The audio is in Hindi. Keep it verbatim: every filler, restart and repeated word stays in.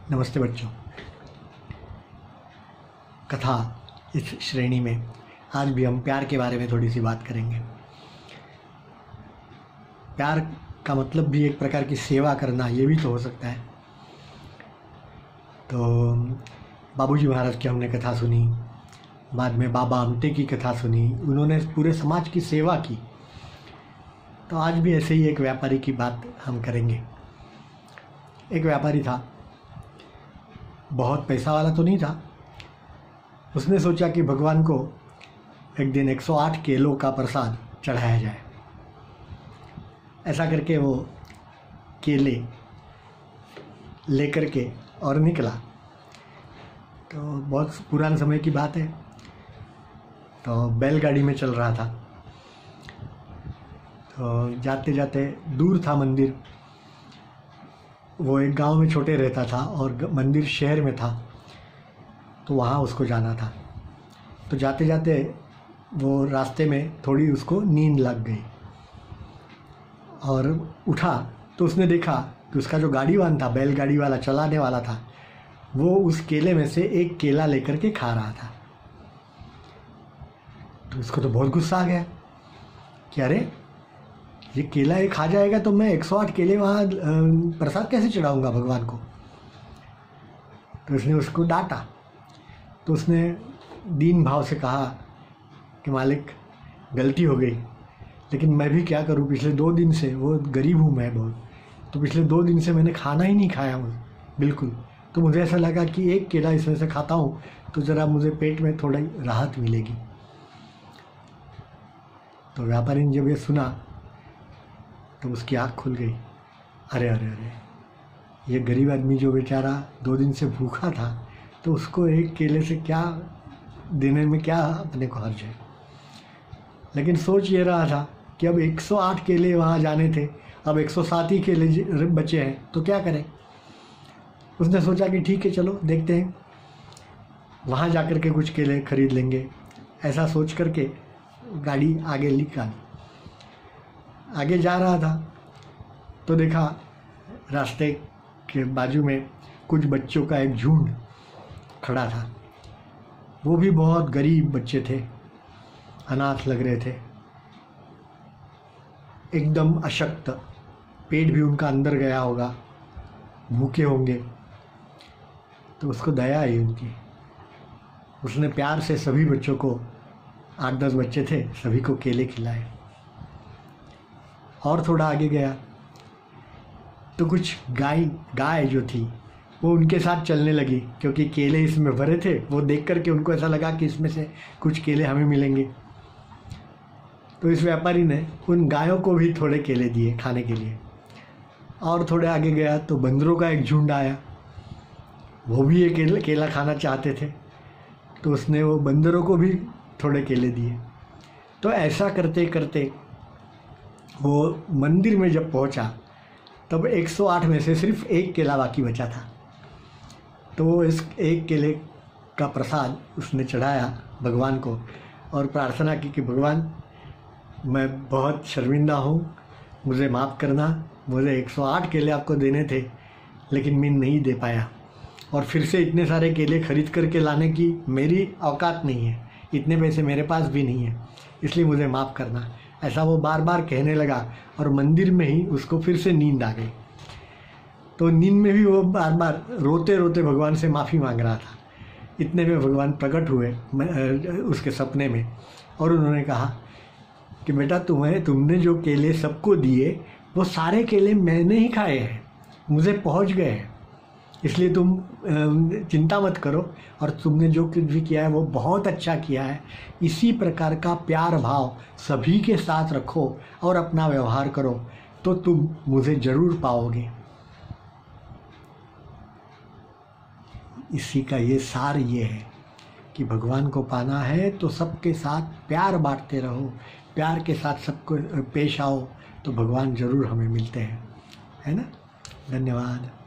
नमस्ते बच्चों। कथा इस श्रेणी में आज भी हम प्यार के बारे में थोड़ी सी बात करेंगे। प्यार का मतलब भी एक प्रकार की सेवा करना, ये भी तो हो सकता है। तो बाबूजी महाराज की हमने कथा सुनी, बाद में बाबा अमटे की कथा सुनी, उन्होंने पूरे समाज की सेवा की। तो आज भी ऐसे ही एक व्यापारी की बात हम करेंगे। एक व्यापारी था, बहुत पैसा वाला तो नहीं था। उसने सोचा कि भगवान को एक दिन एक सौ आठ केलों का प्रसाद चढ़ाया जाए। ऐसा करके वो केले लेकर के और निकला। तो बहुत पुराने समय की बात है, तो बैलगाड़ी में चल रहा था। तो जाते जाते दूर था मंदिर, वो एक गांव में छोटे रहता था और मंदिर शहर में था, तो वहाँ उसको जाना था। तो जाते जाते वो रास्ते में थोड़ी उसको नींद लग गई और उठा तो उसने देखा कि उसका जो गाड़ीवान था, बैलगाड़ी वाला चलाने वाला था, वो उस केले में से एक केला लेकर के खा रहा था। तो उसको तो बहुत गुस्सा आ गया कि अरे ये केला ये खा जाएगा तो मैं एक सौ आठ केले वहाँ प्रसाद कैसे चढ़ाऊँगा भगवान को। तो उसने उसको डांटा। तो उसने दीन भाव से कहा कि मालिक गलती हो गई, लेकिन मैं भी क्या करूँ, पिछले दो दिन से, वो गरीब हूँ मैं बहुत, तो पिछले दो दिन से मैंने खाना ही नहीं खाया हूँ बिल्कुल। तो मुझे ऐसा लगा कि एक केला इसमें से खाता हूँ तो ज़रा मुझे पेट में थोड़ी राहत मिलेगी। तो व्यापारी ने जब ये सुना तो उसकी आँख खुल गई। अरे अरे अरे ये गरीब आदमी जो बेचारा दो दिन से भूखा था, तो उसको एक केले से क्या देने में क्या अपने को हर्ज है। लेकिन सोच ये रहा था कि अब एक सौ आठ केले वहाँ जाने थे, अब एक सौ सात ही केले बचे हैं, तो क्या करें। उसने सोचा कि ठीक है चलो देखते हैं, वहाँ जा कर के कुछ केले खरीद लेंगे। ऐसा सोच करके गाड़ी आगे निकाली। आगे जा रहा था तो देखा रास्ते के बाजू में कुछ बच्चों का एक झुंड खड़ा था। वो भी बहुत गरीब बच्चे थे, अनाथ लग रहे थे, एकदम अशक्त, पेट भी उनका अंदर गया होगा, भूखे होंगे। तो उसको दया आई उनकी। उसने प्यार से सभी बच्चों को, आठ दस बच्चे थे, सभी को केले खिलाए। और थोड़ा आगे गया तो कुछ गाय गाय जो थी वो उनके साथ चलने लगी, क्योंकि केले इसमें भरे थे। वो देख कर के उनको ऐसा लगा कि इसमें से कुछ केले हमें मिलेंगे। तो इस व्यापारी ने उन गायों को भी थोड़े केले दिए खाने के लिए। और थोड़े आगे गया तो बंदरों का एक झुंड आया, वो भी ये केला केला खाना चाहते थे, तो उसने वो बंदरों को भी थोड़े केले दिए। तो ऐसा करते करते वो मंदिर में जब पहुंचा तब एक सौ आठ में से सिर्फ एक केला बाकी बचा था। तो वो इस एक केले का प्रसाद उसने चढ़ाया भगवान को और प्रार्थना की कि भगवान मैं बहुत शर्मिंदा हूँ, मुझे माफ़ करना, मुझे एक सौ आठ केले आपको देने थे लेकिन मैं नहीं दे पाया, और फिर से इतने सारे केले खरीद करके लाने की मेरी औकात नहीं है, इतने पैसे मेरे पास भी नहीं है, इसलिए मुझे माफ़ करना। ऐसा वो बार बार कहने लगा और मंदिर में ही उसको फिर से नींद आ गई। तो नींद में भी वो बार बार रोते रोते भगवान से माफ़ी मांग रहा था। इतने में भगवान प्रकट हुए उसके सपने में और उन्होंने कहा कि बेटा तुम्हें तुमने जो केले सबको दिए वो सारे केले मैंने ही खाए हैं, मुझे पहुंच गए हैं, इसलिए तुम चिंता मत करो, और तुमने जो कुछ भी किया है वो बहुत अच्छा किया है। इसी प्रकार का प्यार भाव सभी के साथ रखो और अपना व्यवहार करो तो तुम मुझे जरूर पाओगे। इसी का ये सार ये है कि भगवान को पाना है तो सबके साथ प्यार बांटते रहो, प्यार के साथ सबको पेश आओ तो भगवान जरूर हमें मिलते हैं, है ना। धन्यवाद।